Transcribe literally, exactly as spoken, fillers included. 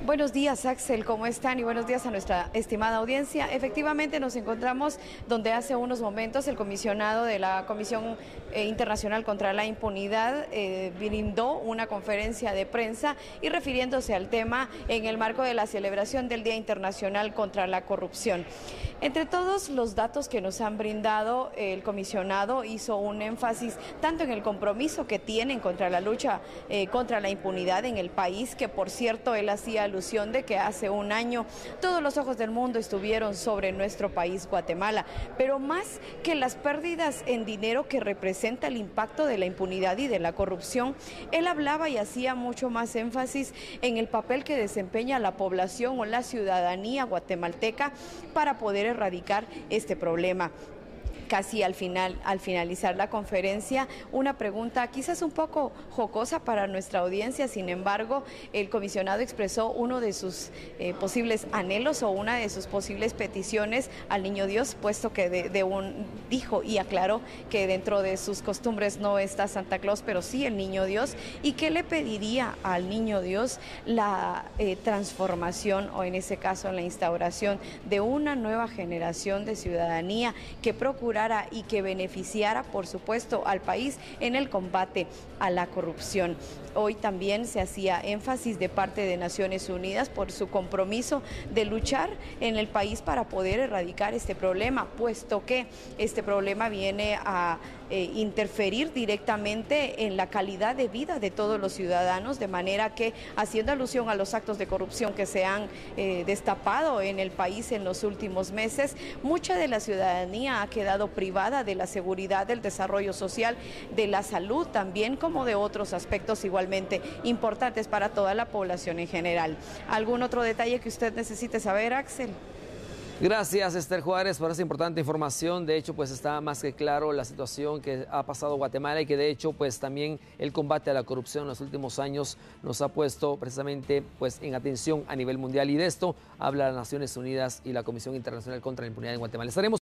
Buenos días, Axel, ¿cómo están? Y buenos días a nuestra estimada audiencia. Efectivamente, nos encontramos donde hace unos momentos el comisionado de la Comisión eh, Internacional contra la Impunidad eh, brindó una conferencia de prensa y refiriéndose al tema en el marco de la celebración del Día Internacional contra la Corrupción. Entre todos los datos que nos han brindado, el comisionado hizo un énfasis tanto en el compromiso que tienen contra la lucha eh, contra la impunidad en el país, que por cierto él hacía alusión de que hace un año todos los ojos del mundo estuvieron sobre nuestro país, Guatemala, pero más que las pérdidas en dinero que representa el impacto de la impunidad y de la corrupción, él hablaba y hacía mucho más énfasis en el papel que desempeña la población o la ciudadanía guatemalteca para poder erradicar este problema. Casi al final, al finalizar la conferencia, una pregunta quizás un poco jocosa para nuestra audiencia. Sin embargo, el comisionado expresó uno de sus eh, posibles anhelos o una de sus posibles peticiones al Niño Dios, puesto que de, de un, dijo y aclaró que dentro de sus costumbres no está Santa Claus, pero sí el Niño Dios, y que le pediría al Niño Dios la eh, transformación o en ese caso la instauración de una nueva generación de ciudadanía que procura y que beneficiara, por supuesto, al país en el combate a la corrupción. Hoy también se hacía énfasis de parte de Naciones Unidas por su compromiso de luchar en el país para poder erradicar este problema, puesto que este problema viene a eh, interferir directamente en la calidad de vida de todos los ciudadanos, de manera que, haciendo alusión a los actos de corrupción que se han eh, destapado en el país en los últimos meses, mucha de la ciudadanía ha quedado privada de la seguridad, del desarrollo social, de la salud también, como de otros aspectos igualmente importantes para toda la población en general. ¿Algún otro detalle que usted necesite saber, Axel? Gracias, Esther Juárez, por esa importante información. De hecho, pues está más que claro la situación que ha pasado Guatemala y que de hecho, pues también el combate a la corrupción en los últimos años nos ha puesto precisamente pues en atención a nivel mundial, y de esto habla las Naciones Unidas y la Comisión Internacional contra la Impunidad en Guatemala. Estaremos